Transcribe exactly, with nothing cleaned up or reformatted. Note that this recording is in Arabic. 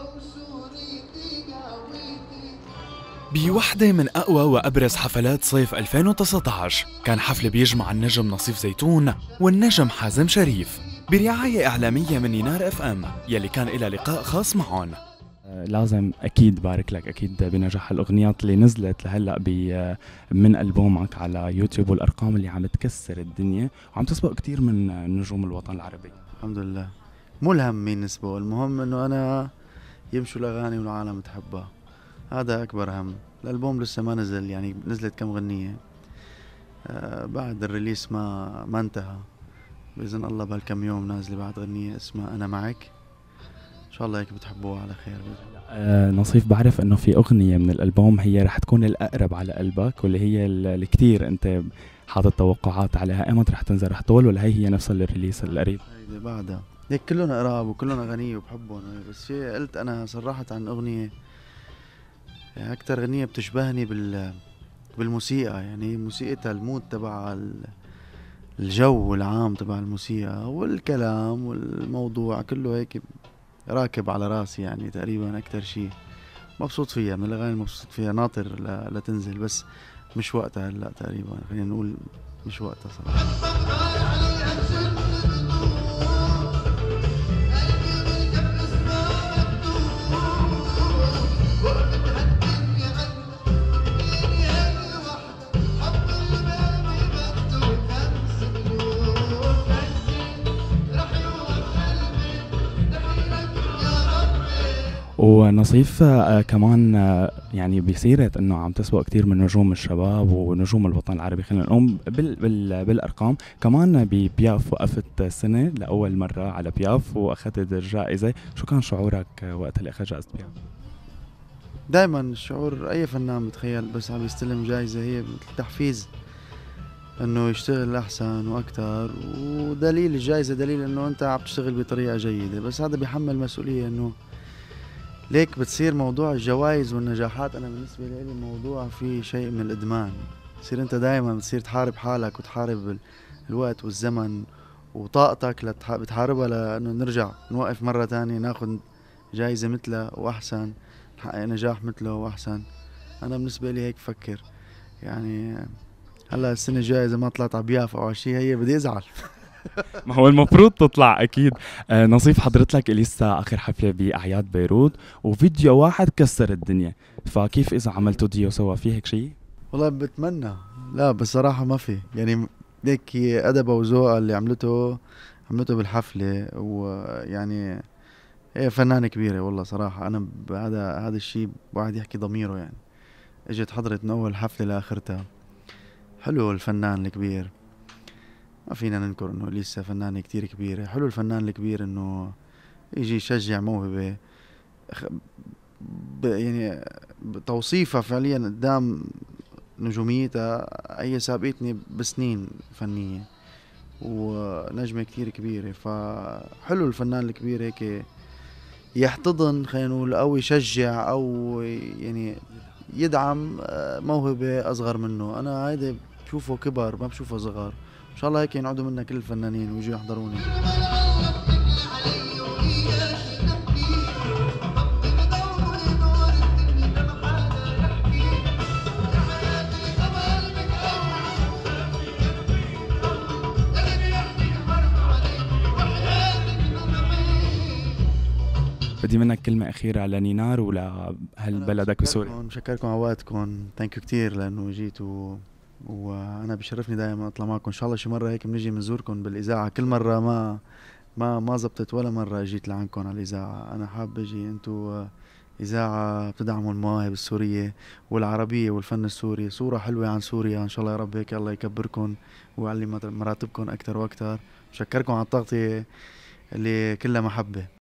بوحدة من أقوى وأبرز حفلات صيف ألفين وتسعة عشر كان حفل بيجمع النجم نصيف زيتون والنجم حازم شريف برعاية إعلامية من نينار اف ام يلي كان إلى لقاء خاص معهم. لازم اكيد بارك لك اكيد بنجاح الاغنيات اللي نزلت لهلا من البومك على يوتيوب، والارقام اللي عم تكسر الدنيا وعم تسبق كثير من نجوم الوطن العربي. الحمد لله. ملهم مين نسبه، المهم انه انا يمشوا الاغاني والعالم تحبها، هذا اكبر هم. الالبوم لسه ما نزل، يعني نزلت كم غنية آه بعد الريليس ما ما انتهى. باذن الله بهالكم يوم نازله بعد غنية اسمها انا معك، ان شاء الله هيك بتحبوها على خير. آه نصيف، بعرف انه في اغنيه من الالبوم هي رح تكون الاقرب على قلبك، واللي هي اللي كثير انت حاطط توقعات عليها، ايمتى رح تنزل؟ رح تطول ولا هي هي نفسها الريليس القريب؟ هيدي بعدها، هيك كلنا قراب وكلنا غنية وبحبهم، بس في قلت انا صرحت عن اغنيه يعني اكثر غنية بتشبهني بال بالموسيقى، يعني موسيقتها المود تبع الجو العام تبع الموسيقى والكلام والموضوع كله هيك راكب على راسي، يعني تقريبا اكثر شيء مبسوط فيها من الاغاني، مبسوط فيها، ناطر لتنزل بس مش وقتها هلا تقريبا، خلينا نقول مش وقتها صراحه. ونصيف آه كمان آه يعني بسيرة انه عم تسبق كثير من نجوم الشباب ونجوم الوطن العربي، خلينا نقوم بال بال بالارقام. كمان ببياف وقفت سنة لاول مرة على بياف واخذت الجائزة، شو كان شعورك آه وقت اللي اخذت جائزة بياف؟ دائما شعور اي فنان بتخيل بس عم يستلم جائزة هي تحفيز انه يشتغل احسن واكثر، ودليل الجائزة دليل انه انت عم تشتغل بطريقة جيدة، بس هذا بيحمل مسؤولية انه ليك بتصير موضوع الجوائز والنجاحات. انا بالنسبه لي موضوع فيه شيء من الادمان، تصير انت دائما بتصير تحارب حالك وتحارب الوقت والزمن وطاقتك لتح... بتحاربها لانه نرجع نوقف مره تانية ناخذ جائزه مثلها واحسن، نحقق نجاح مثله واحسن. انا بالنسبه لي هيك بفكر، يعني هلا السنه الجايه اذا ما طلعت على بيافا او شيء هي بدي ازعل. ما هو المفروض تطلع اكيد. آه نصيف، حضرت لك لسه اخر حفله باعياد بيروت وفيديو واحد كسر الدنيا، فكيف اذا عملتوا ديو سوا؟ في هيك شيء؟ والله بتمنى، لا بصراحه ما في، يعني هيك ادبها وذوقها اللي عملته عملته بالحفله، ويعني هي فنانه كبيره والله صراحه. انا هذا هذا الشيء واحد يحكي ضميره، يعني اجت حضرت من اول حفله لاخرتها. حلو الفنان الكبير، ما فينا ننكر انه لسه فنانة كتير كبيرة. حلو الفنان الكبير انه يجي يشجع موهبة يعني توصيفها فعليا قدام نجوميتها، هي سابقتني بسنين فنية ونجمة كتير كبيرة. فحلو الفنان الكبير هيك يحتضن، خلينا نقول، او يشجع او يعني يدعم موهبة اصغر منه. انا هيدا بشوفه كبر، ما بشوفه صغار. ان شاء الله هيك ينعدوا منا كل الفنانين ويجوا يحضروني. بدي منك كلمة أخيرة لنينار ولأهل بلدك بسوريا. بشكركم على وقتكم، ثانك يو كثير لأنه جيتوا، وانا بشرفني دائما اطلع معكم. ان شاء الله شي مره هيك بنجي بنزوركم بالاذاعه، كل مره ما ما ما زبطت ولا مره جيت لعندكم على الاذاعه. انا حاب اجي، انتم اذاعه بتدعموا المواهب السوريه والعربيه والفن السوري، صوره حلوه عن سوريا. ان شاء الله يا رب هيك الله يكبركم ويعلي مراتبكم اكثر واكثر. بشكركم على التغطيه اللي كلها محبه.